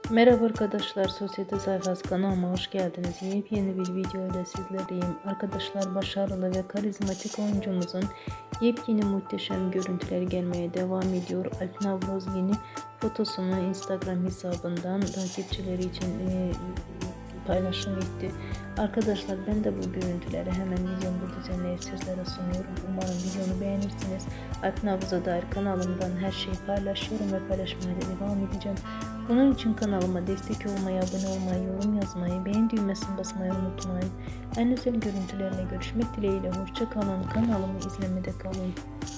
Merhaba arkadaşlar, Sosyete Sayfası kanalıma hoş geldiniz. Yepyeni bir video ile sizlerleyim. Arkadaşlar, başarılı ve karizmatik oyuncumuzun yepyeni muhteşem görüntüleri gelmeye devam ediyor. Alp Navruz yeni fotosunu Instagram hesabından takipçileri için paylaşım etti. Arkadaşlar, ben de bu görüntüleri hemen videomda düzenleyip sizlere sunuyorum. Umarım videomu beğenirsiniz. Alp Navruz'a dair kanalımdan her şeyi paylaşıyorum ve paylaşmaya da devam edeceğim. Bunun için kanalıma destek olmayı, abone olmayı, yorum yazmayı, beğen düğmesine basmayı unutmayın. En özel görüntülerle görüşmek dileğiyle. Hoşça kalın. Kanalımı izlemede kalın.